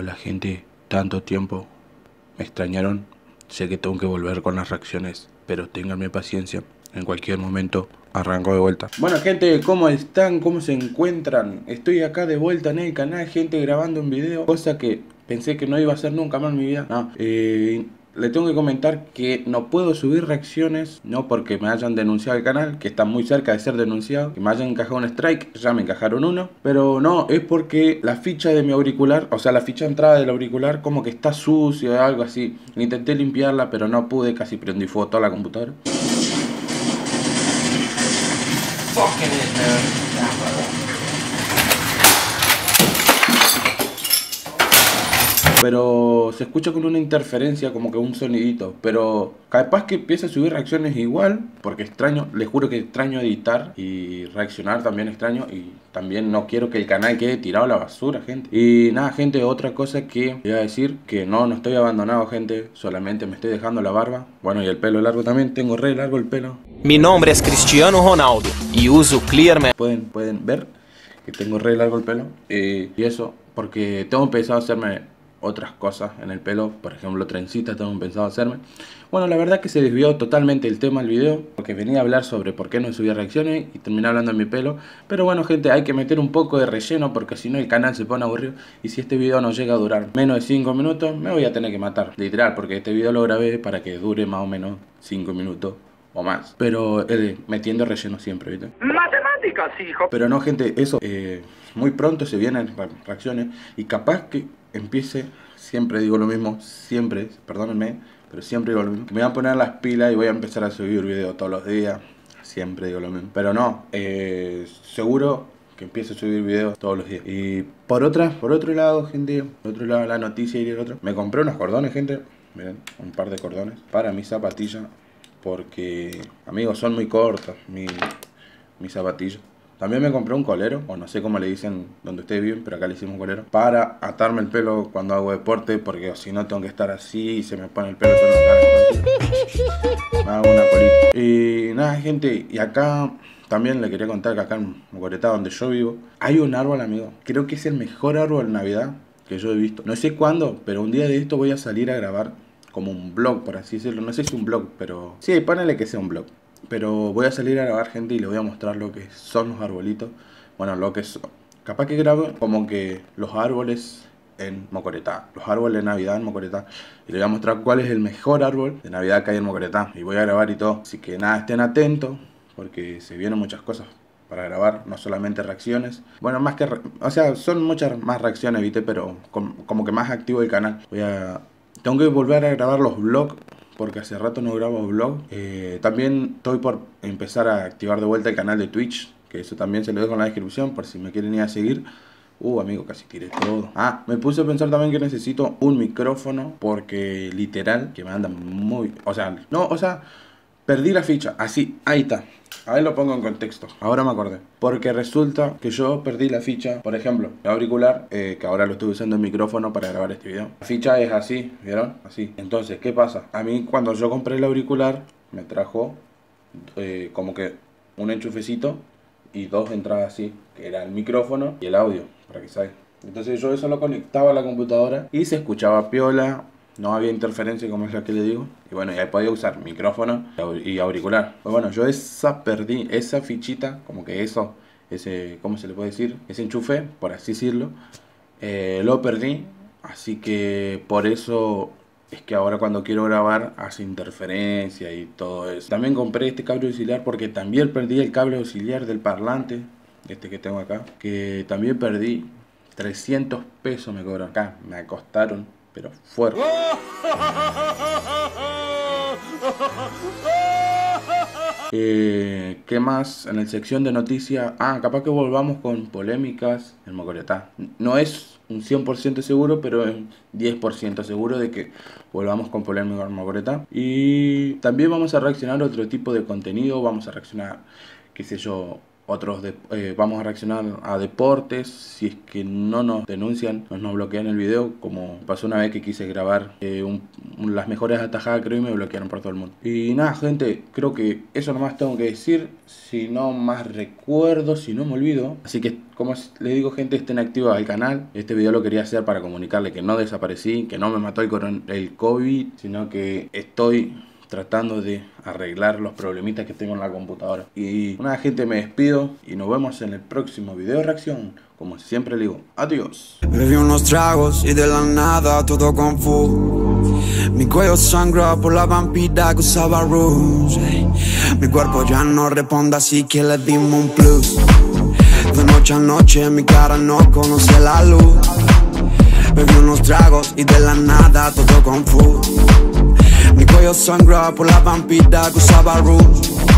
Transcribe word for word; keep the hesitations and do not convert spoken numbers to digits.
Hola gente, tanto tiempo, me extrañaron, sé que tengo que volver con las reacciones, pero ténganme paciencia, en cualquier momento arranco de vuelta. Bueno gente, ¿cómo están? ¿Cómo se encuentran? Estoy acá de vuelta en el canal, gente, grabando un video, cosa que pensé que no iba a hacer nunca más en mi vida. No, eh... le tengo que comentar que no puedo subir reacciones, no porque me hayan denunciado el canal, que está muy cerca de ser denunciado, que me hayan encajado un strike, ya me encajaron uno, pero no, es porque la ficha de mi auricular, o sea la ficha de entrada del auricular como que está sucia o algo así. Intenté limpiarla pero no pude, casi prendí fuego toda la computadora. Fucking it, man. Pero se escucha con una interferencia, como que un sonidito. Pero capaz que empiece a subir reacciones igual, porque extraño, les juro que extraño editar y reaccionar también extraño. Y también no quiero que el canal quede tirado a la basura, gente. Y nada, gente, otra cosa que voy a decir, que no, no estoy abandonado, gente. Solamente me estoy dejando la barba. Bueno, y el pelo largo también, tengo re largo el pelo. Mi nombre es Cristiano Ronaldo y uso Clearman. Pueden, pueden ver que tengo re largo el pelo. Eh, y eso, porque tengo pensado hacerme otras cosas en el pelo, por ejemplo trencitas tengo pensado hacerme. Bueno, la verdad que se desvió totalmente el tema del video, porque venía a hablar sobre por qué no subía reacciones y terminé hablando de mi pelo. Pero bueno gente, hay que meter un poco de relleno porque si no el canal se pone aburrido. Y si este video no llega a durar menos de cinco minutos, me voy a tener que matar, literal, porque este video lo grabé para que dure más o menos cinco minutos o más. Pero eh, metiendo relleno siempre, ¿viste? Matemáticas, hijo. Pero no gente, eso, eh, muy pronto se vienen reacciones y capaz que empiece, siempre digo lo mismo, siempre, perdónenme, pero siempre digo lo mismo. Me voy a poner las pilas y voy a empezar a subir videos todos los días, siempre digo lo mismo. Pero no, eh, seguro que empiece a subir videos todos los días. Y por otra, por otro lado, gente, por otro lado la noticia y el otro, me compré unos cordones, gente, miren, un par de cordones para mis zapatillas, porque, amigos, son muy cortas mi, mis zapatillas. También me compré un colero, o no sé cómo le dicen donde ustedes viven, pero acá le hicimos un colero, para atarme el pelo cuando hago deporte, porque si no tengo que estar así y se me pone el pelo todo en la cara. Me hago una colita. Y nada, gente, y acá también le quería contar que acá en Mocoretá, donde yo vivo, hay un árbol, amigo. Creo que es el mejor árbol de Navidad que yo he visto. No sé cuándo, pero un día de esto voy a salir a grabar como un vlog, por así decirlo. No sé si un vlog, pero sí, ponele que sea un vlog. Pero voy a salir a grabar, gente, y les voy a mostrar lo que son los arbolitos. Bueno, lo que son. Capaz que grabo como que los árboles en Mocoretá, los árboles de Navidad en Mocoretá. Y les voy a mostrar cuál es el mejor árbol de Navidad que hay en Mocoretá. Y voy a grabar y todo. Así que nada, estén atentos, porque se vienen muchas cosas para grabar, no solamente reacciones. Bueno, más que... o sea, son muchas más reacciones, ¿viste? Pero com como que más activo el canal. Voy a... Tengo que volver a grabar los vlogs, porque hace rato no grabo vlog. Eh, también estoy por empezar a activar de vuelta el canal de Twitch, que eso también se lo dejo en la descripción por si me quieren ir a seguir. Uh, amigo, casi tiré todo. Ah, me puse a pensar también que necesito un micrófono, porque literal, que me anda muy... O sea, no, o sea, perdí la ficha, así, ahí está. A ver, lo pongo en contexto, ahora me acordé. Porque resulta que yo perdí la ficha, por ejemplo, el auricular, eh, que ahora lo estoy usando el micrófono para grabar este video. La ficha es así, ¿vieron? Así. Entonces, ¿qué pasa? A mí cuando yo compré el auricular, me trajo eh, como que un enchufecito y dos entradas así, que era el micrófono y el audio, para que salga. Entonces yo eso lo conectaba a la computadora y se escuchaba piola. No había interferencia, como es la que le digo. Y bueno, ya podía usar micrófono y auricular. Pues bueno, yo esa perdí, esa fichita, como que eso, ese, ¿cómo se le puede decir? Ese enchufe, por así decirlo, eh, lo perdí. Así que por eso es que ahora cuando quiero grabar hace interferencia y todo eso. También compré este cable auxiliar porque también perdí el cable auxiliar del parlante, este que tengo acá, que también perdí. trescientos pesos me cobran acá, me costaron, pero fuerte. Eh, ¿Qué más? En la sección de noticias. Ah, capaz que volvamos con polémicas en Mocoretá. No es un cien por ciento seguro, pero es diez por ciento seguro de que volvamos con polémicas en Mocoretá. Y también vamos a reaccionar a otro tipo de contenido. Vamos a reaccionar, qué sé yo, otros de, eh, vamos a reaccionar a deportes. Si es que no nos denuncian, nos, nos bloquean el video, como pasó una vez que quise grabar eh, un, un, las mejores atajadas, creo, y me bloquearon por todo el mundo. Y nada, gente, creo que eso nomás tengo que decir. Si no más recuerdo, si no me olvido. Así que, como les digo, gente, estén activos al canal. Este video lo quería hacer para comunicarle que no desaparecí, que no me mató el, coron el COVID, sino que estoy tratando de arreglar los problemitas que tengo en la computadora. Y nada, gente, me despido y nos vemos en el próximo video de reacción. Como siempre le digo, adiós. Bebí unos tragos y de la nada todo confuso. Mi cuello sangra por la vampira que usaba Rouge. Mi cuerpo ya no responde, así que le dimos un plus. De noche a noche mi cara no conoce la luz. Bebí unos tragos y de la nada todo confuso. Mi cuello sangra por la vampira que usaba Rouge.